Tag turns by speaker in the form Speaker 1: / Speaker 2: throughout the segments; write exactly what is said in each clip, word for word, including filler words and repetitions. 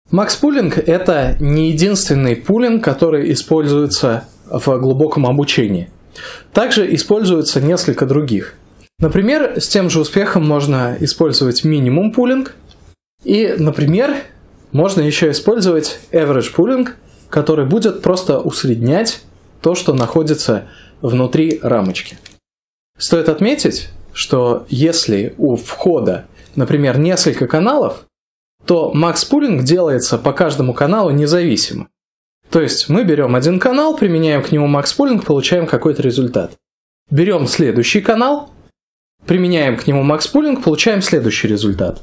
Speaker 1: Макс-пулинг – это не единственный пулинг, который используется в глубоком обучении. Также используется несколько других. Например, с тем же успехом можно использовать минимум пулинг. И, например, можно еще использовать average пулинг, который будет просто усреднять то, что находится внутри рамочки. Стоит отметить, что если у входа, например, несколько каналов, то макс-пулинг делается по каждому каналу независимо. То есть мы берем один канал, применяем к нему макс-пулинг, получаем какой-то результат. Берем следующий канал, применяем к нему макс-пулинг, получаем следующий результат.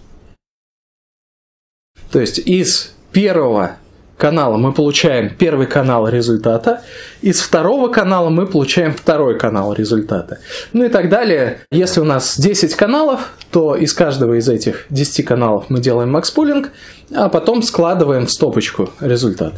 Speaker 1: То есть из первого канала мы получаем первый канал результата, из второго канала мы получаем второй канал результата. Ну и так далее. Если у нас десять каналов, то из каждого из этих десяти каналов мы делаем макс-пулинг, а потом складываем в стопочку результаты.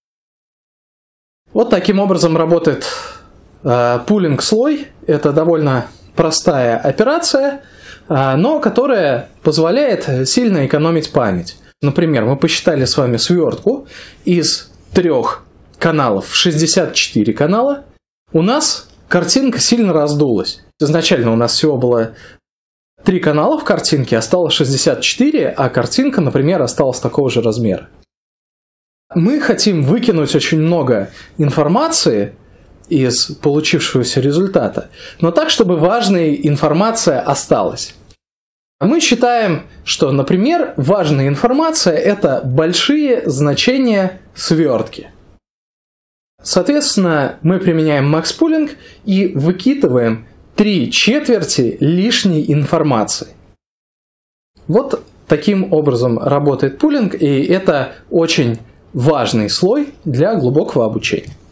Speaker 1: Вот таким образом работает э, пулинг-слой. Это довольно простая операция, э, но которая позволяет сильно экономить память. Например, мы посчитали с вами свертку из трех каналов в шестьдесят четыре канала. У нас картинка сильно раздулась. Изначально у нас всего было три канала в картинке, осталось шестьдесят четыре, а картинка, например, осталась такого же размера. Мы хотим выкинуть очень много информации из получившегося результата, но так, чтобы важная информация осталась. Мы считаем, что, например, важная информация – это большие значения свертки. Соответственно, мы применяем макс-пулинг и выкидываем три четверти лишней информации. Вот таким образом работает пулинг, и это очень важный слой для глубокого обучения.